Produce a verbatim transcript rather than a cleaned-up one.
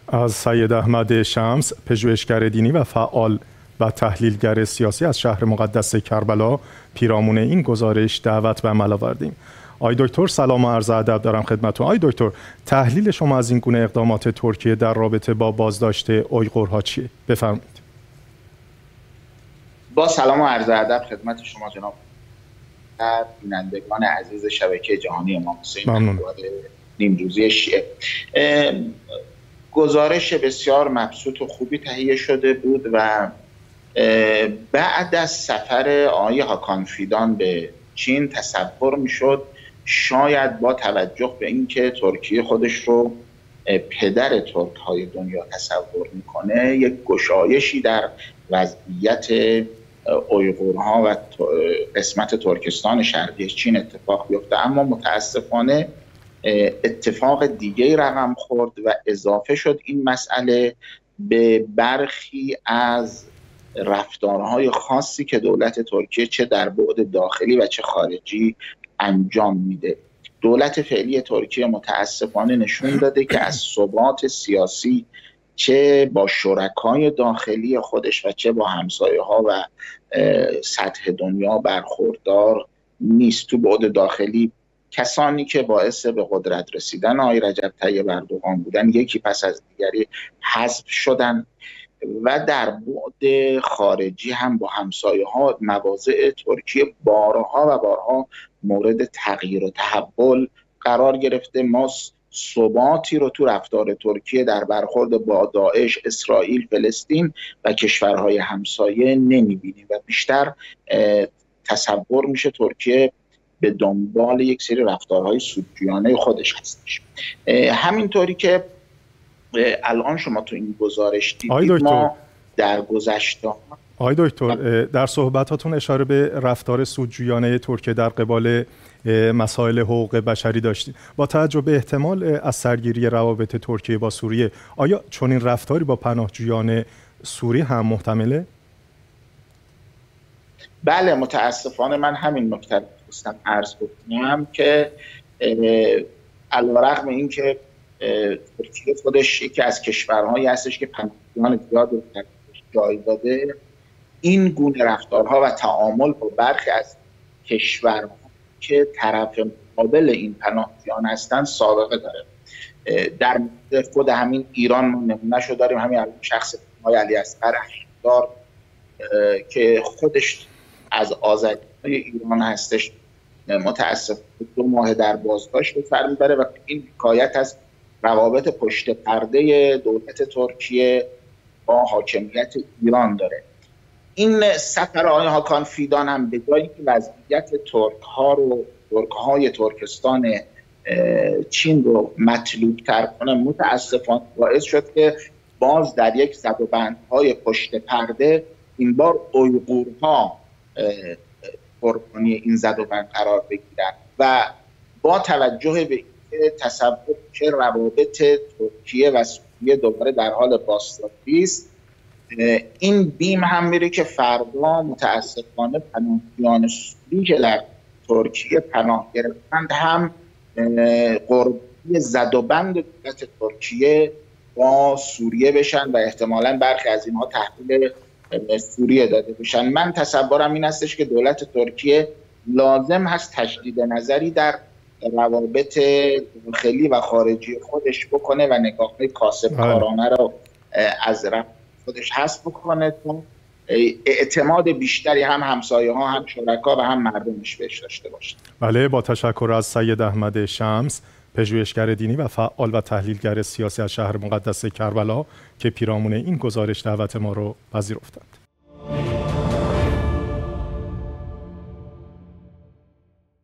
از سید احمد شمس، پژوهشگر دینی و فعال و تحلیلگر سیاسی از شهر مقدس کربلا، پیرامون این گزارش دعوت به عمل آوردیم. آقای دکتر سلام و عرض ادب دارم خدمتتون. آقای دکتر، تحلیل شما از این گونه اقدامات ترکیه در رابطه با بازداشت اویغورها چیه؟ بفرمایید. با سلام و عرض ادب خدمت شما جناب بینندگان عزیز شبکه جهانی امام حسین نیمروزی شیعه. گزارش بسیار مبسوط و خوبی تهیه شده بود و بعد از سفر آقای هاکان فیدان به چین تصور میشد شاید با توجه به اینکه ترکیه خودش رو پدر ترک های دنیا تصور میکنه یک گشایشی در وضعیت اویغورها و قسمت ترکستان شرقی چین اتفاق بیفته، اما متاسفانه اتفاق دیگه رقم خورد و اضافه شد این مسئله به برخی از رفتارهای خاصی که دولت ترکیه چه در بعد داخلی و چه خارجی انجام میده. دولت فعلی ترکیه متاسفانه نشون داده که از ثبات سیاسی چه با شرکای داخلی خودش و چه با همسایه ها و سطح دنیا برخوردار نیست. تو بعد داخلی کسانی که باعث به قدرت رسیدن آقای رجب طیب اردوغان بودن یکی پس از دیگری حذف شدن و در بعد خارجی هم با همسایه ها مواضع ترکیه بارها و بارها مورد تغییر و تحول قرار گرفته. ما ثباتی رو تو رفتار ترکیه در برخورد با داعش، اسرائیل، فلسطین و کشورهای همسایه نمیبینیم و بیشتر تصور میشه ترکیه به دنبال یک سری رفتارهای سودجویانه خودش هستش. همینطوری که الان شما تو این گزارش دیدید ما در گذشته آقای دکتر در صحبتاتون اشاره به رفتار سودجویانه ترکیه در قبال مسائل حقوق بشری داشتید. با توجه به احتمال از سرگیری روابط ترکیه با سوریه، آیا چنین رفتاری با پناهجویان سوریه هم محتمله؟ بله، متاسفانه من همین نکته رو خواستم عرض بکنم که علیرغم این که ترکیه خودش یکی از کشورهایی هستش که پناهجویان زیاد رو جای داده، این گونه رفتارها و تعامل با برخی از کشورها که طرف مقابل این پناهجویان هستند سابقه داره. در خود همین ایران ما نمونه‌شو داریم، همین شخص آقای علی اصغر اخشیدار که خودش از آزادی‌های ایران هستش، متاسف دو ماه در بازداشت به سر میبره و این حکایت از روابط پشت پرده دولت ترکیه با حاکمیت ایران داره. این سفر آقای هاکان فیدان هم به جایی که وضعیت ترک ها رو ترک های ترکستان چین رو مطلوب تر کنه، متاسفانه باعث شد که باز در یک زدوبندهای پشت پرده این بار اویغورها قربانی این زدوبند قرار بگیرن و با توجه به اینکه تصور که روابط ترکیه و سوریه دوباره در حال بازسازی است، این بیم هم میره که فردا متاسفانه پناهجویان سوری که در ترکیه پناه گرفتند هم قربانی زدوبند دولت ترکیه با سوریه بشن و احتمالاً برخی از اینها تحویل سوریه داده بشن. من تصورم این هستش که دولت ترکیه لازم هست تجدید نظری در روابط داخلی و خارجی خودش بکنه و نگاه کاسبکارانه رو از خودش حذف بکنه تا اعتماد بیشتری هم همسایه ها هم شرکا و هم مردمش بهش داشته باشه. بله، با تشکر از سید احمد شمس، پژوهشگر دینی و فعال و تحلیلگر سیاسی از شهر مقدس کربلا که پیرامون این گزارش دعوت ما رو پذیرفتند.